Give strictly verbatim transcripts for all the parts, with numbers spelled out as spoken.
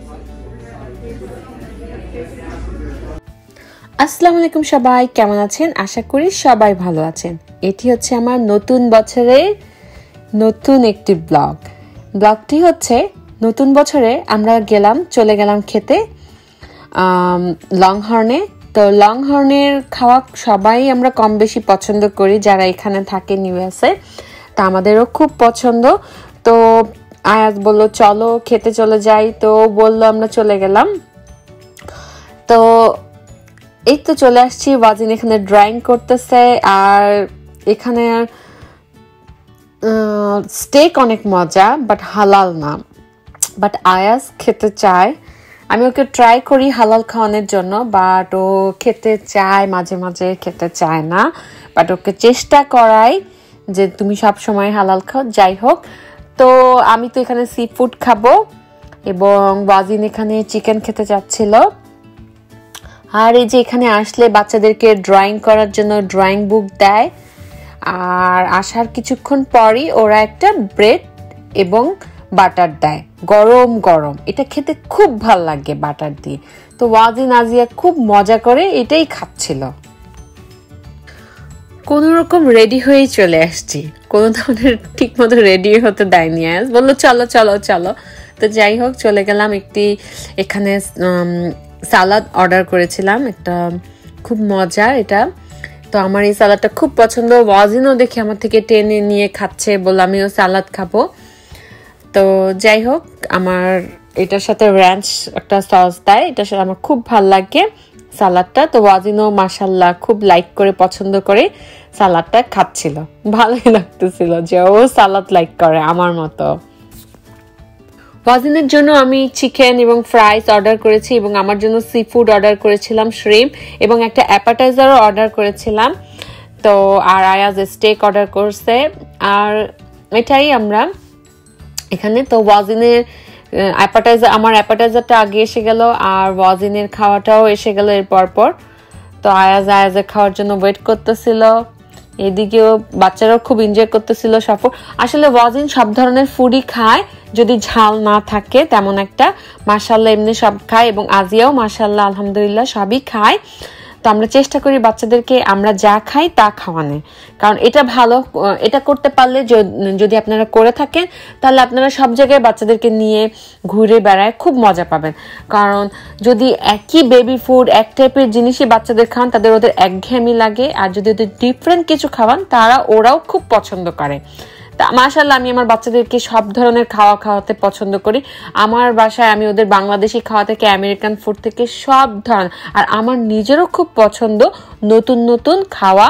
আসসালামু আলাইকুম সবাই, কেমন আছেন? আশা করি সবাই ভালো আছেন। এটি হচ্ছে আমার নতুন বছরের নতুন একটি ব্লগ। ব্লগটি হচ্ছে নতুন বছরে আমরা গেলাম চলে গেলাম খেতে লংহর্নে। তো লংহর্নের খাওয়া সবাই আমরা কম বেশি পছন্দ করি যারা এখানে থাকেন ইউএসএ, তা আমাদেরও খুব পছন্দ। তো আয়াজ বলল চলো খেতে চলে যাই, তো বললো আমরা চলে গেলাম। তো এই তো চলে আসছি, ওয়াজিন এখানে ড্রয়িং করতেছে। আর এখানে স্টেক অনেক মজা, বাট হালাল না। বাট আয়াজ খেতে চায়, আমি ওকে ট্রাই করি হালাল খাওয়ানোর জন্য, বাট ও খেতে চায় মাঝে মাঝে, খেতে চায় না। বাট ওকে চেষ্টা করাই যে তুমি সব সময় হালাল খাও। যাই হোক, তো আমি তো এখানে সি ফুড খাবো এবং ওয়াজিন এখানে চিকেন খেতে চাচ্ছিল। আর এই যে এখানে আসলে বাচ্চাদেরকে ড্রয়িং করার জন্য ড্রয়িং বুক দেয়। আর আসার কিছুক্ষণ পরই ওরা একটা ব্রেড এবং বাটার দেয়, গরম গরম। এটা খেতে খুব ভাল লাগে বাটার দিয়ে। তো ওয়াজিন আজিয়া খুব মজা করে এটাই খাচ্ছিল। কোন রকম রেডি হয়েই চলে আসছি, কোনো ধরনের ঠিক মতো রেডি হতে দেয়নি। আজ বললো চলো চলো চলো। তো যাই হোক চলে গেলাম। একটি এখানে সালাদ অর্ডার করেছিলাম, একটা খুব মজার এটা। তো আমার এই সালাদটা খুব পছন্দ। ওয়াজিনও দেখে আমার থেকে টেনে নিয়ে খাচ্ছে, বললাম আমিও সালাদ খাবো। তো যাই হোক, আমার এটার সাথে র্যাঞ্চ একটা সস দেয়, এটার সাথে আমার খুব ভাল লাগে সালাদটা। তো ওয়াজিনও মাশাল্লাহ খুব লাইক করে পছন্দ করে সালাদটা খাচ্ছিল। ভালোই লাগতেছিল যে ও সালাদ লাইক করে আমার মতো। ওয়াজিনের জন্য আমি চিকেন এবং ফ্রাইস অর্ডার করেছি এবং আমার জন্য সি ফুড অর্ডার করেছিলাম, শ্রিম্প, এবং একটা অ্যাপাটাইজারও অর্ডার করেছিলাম। তো আর আয়াজ স্টেক অর্ডার করছে। আর এটাই আমরা এখানে। তো ওয়াজিনের অ্যাপাটাইজার, আমার অ্যাপাটাইজারটা আগে এসে গেল আর ওয়াজিনের খাওয়াটাও এসে গেল এর পর পর। তো আয়াজ আয়াজের খাওয়ার জন্য ওয়েট করতেছিল। এদিকেও বাচ্চারাও খুব এনজয় করতেছিল সফর। আসলে ওয়াজিন সব ধরনের ফুডই খায়, যদি ঝাল না থাকে তেমন একটা। মাশাল্লাহ এমনি সব খায় এবং আজিয়াও মাশাল্লাহ আলহামদুলিল্লাহ সবই খায়। তো আমরা চেষ্টা করি বাচ্চাদেরকে আমরা যা খাই তা খাওয়ানো, কারণ এটা ভালো। এটা করতে পারলে যদি আপনারা করে থাকেন তাহলে আপনারা সব জায়গায় বাচ্চাদেরকে নিয়ে ঘুরে বেড়ায় খুব মজা পাবেন। কারণ যদি একই বেবি ফুড এক টাইপের জিনিসই বাচ্চাদের খান তাদের ওদের একঘেয়েমি লাগে, আর যদি ওদের ডিফারেন্ট কিছু খাওয়ান তারা ওরাও খুব পছন্দ করে। তা মাশাআল্লাহ আমি আমার বাচ্চাদেরকে সব ধরনের খাওয়া খাওয়াতে পছন্দ করি। আমার বাসায় আমি ওদের বাংলাদেশি খাওয়া থেকে আমেরিকান ফুড থেকে সব ধরনের, আর আমার নিজেরও খুব পছন্দ নতুন নতুন খাওয়া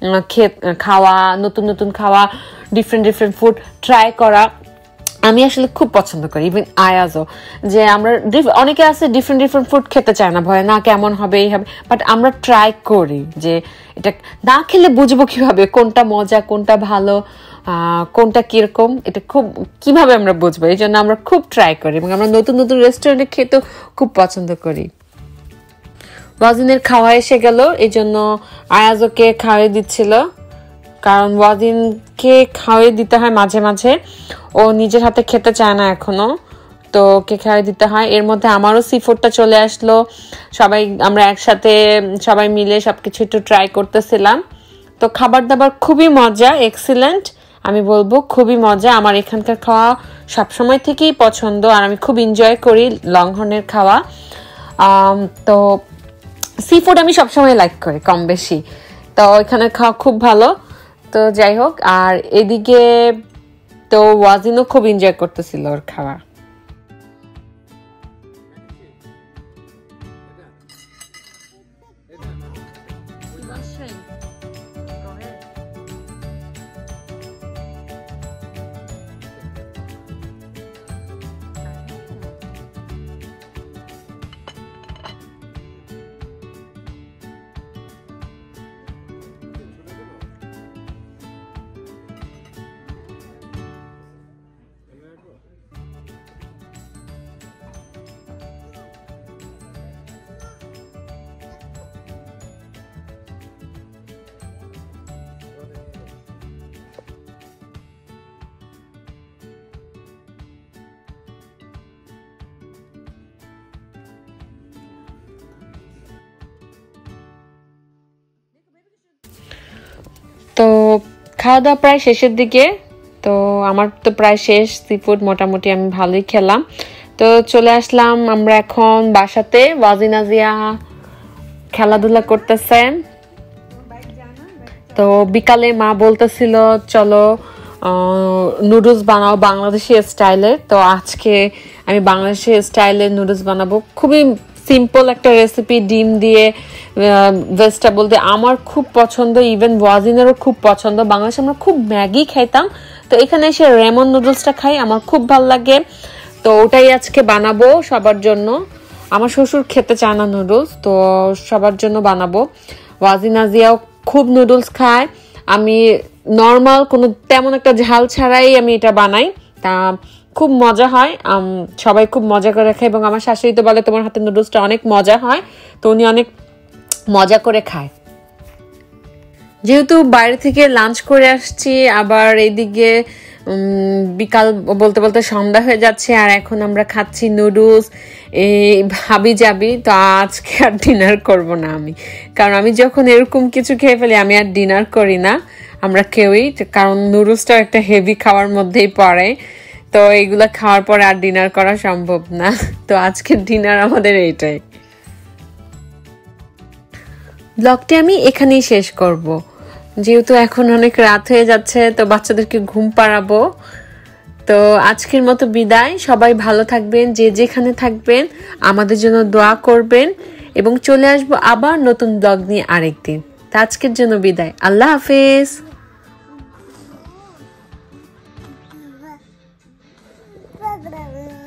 খাওয়া নতুন নতুন খাওয়া ডিফারেন্ট ডিফারেন্ট ফুড ট্রাই করা আমি আসলে খুব পছন্দ করি। ইভেন আয়াজও, যে আমরা অনেকে আছে ডিফারেন্ট ডিফারেন্ট ফুড খেতে চায় না, ভয় না কেমন হবে এই হবে, বাট আমরা ট্রাই করি যে এটা না খেলে বুঝবো কিভাবে কোনটা মজা কোনটা ভালো কোনটা কিরকম, এটা খুব কিভাবে আমরা বুঝবো, এই জন্য আমরা খুব ট্রাই করি এবং আমরা নতুন নতুন রেস্টুরেন্টে খেতেও খুব পছন্দ করি। ওয়াজিনের খাওয়া এসে গেল, এই জন্য আয়াজকে খাওয়াই দিচ্ছিল, কারণ ওয়াজিনকে খাওয়াই দিতে হয় মাঝে মাঝে, ও নিজের হাতে খেতে চায় না এখনো, তো ওকে খাওয়াই দিতে হয়। এর মধ্যে আমারও সি ফুডটা চলে আসলো, সবাই আমরা একসাথে সবাই মিলে সবকিছু একটু ট্রাই করতেছিলাম। তো খাবার দাবার খুবই মজা, এক্সিলেন্ট, আমি বলবো খুবই মজা। আমার এখানকার খাওয়া সবসময় থেকেই পছন্দ আর আমি খুব এনজয় করি লংহর্নের খাওয়া। তো সি ফুড আমি সবসময় লাইক করি কম বেশি, তো এখানে খাওয়া খুব ভালো। তো যাই হোক, আর এদিকে তো ওয়াজিনও খুব এনজয় করতেছিল ওর খাওয়া। খাওয়া দাওয়া প্রায় শেষের দিকে, তো আমার তো প্রায় শেষ। সি ফুড মোটামুটি আমি ভালোই খেলাম। তো চলে আসলাম আমরা এখন বাসাতে। ওয়াজি নাজিয়া খেলাধুলা করতেছে। তো বিকালে মা বলতেছিল চলো নুডলস বানাও বাংলাদেশি স্টাইলে। তো আজকে আমি বাংলাদেশি স্টাইলের নুডলস বানাবো। খুবই সিম্পল একটা রেসিপি, ডিম দিয়ে ভেজিটেবল দিয়ে। আমার খুব পছন্দ, ইভেন ওয়াজিনেরও খুব পছন্দ। বাংলাদেশে আমরা খুব ম্যাগি খাইতাম, তো এখানে এসে রেমন নুডলসটা খাই, আমার খুব ভালো লাগে। তো ওটাই আজকে বানাবো সবার জন্য। আমার শ্বশুর খেতে চায় না নুডলস, তো সবার জন্য বানাবো। ওয়াজি নাজিয়াও খুব নুডলস খায়। আমি নর্মাল কোনো তেমন একটা ঝাল ছাড়াই আমি এটা বানাই, তা খুব মজা হয়। সবাই খুব মজা করে খায় এবং আমার শাশুড়ি তো বলে তোমার হাতে নুডলসটা অনেক মজা হয়, তো উনি অনেক মজা করে খায়। যেহেতু বাইরে থেকে লাঞ্চ করে আসছি, আবার এইদিকে বিকাল বলতে বলতে সন্ধ্যা হয়ে যাচ্ছে, আর এখন আমরা খাচ্ছি নুডলস এই ভাবি যাবি। তো আজকে আর ডিনার করব না আমি, কারণ আমি যখন এরকম কিছু খেয়ে ফেলি আমি আর ডিনার করি না আমরা কেউই, কারণ নুডলসটা একটা হেভি খাওয়ার মধ্যেই পড়ে। তো এইগুলা খাওয়ার পরে আর ডিনার করা সম্ভব না। তো আজকের ডিনার আমাদের এইটাই। ব্লগটি আমি এখানেই শেষ করব, যেহেতু এখন অনেক রাত হয়ে যাচ্ছে, তো বাচ্চাদেরকে ঘুম পাড়াবো। তো আজকের মতো বিদায়। সবাই ভালো থাকবেন, যে যেখানে থাকবেন আমাদের জন্য দোয়া করবেন, এবং চলে আসবো আবার নতুন ব্লগ নিয়ে আরেকদিন। তো আজকের জন্য বিদায়, আল্লাহ হাফেজ।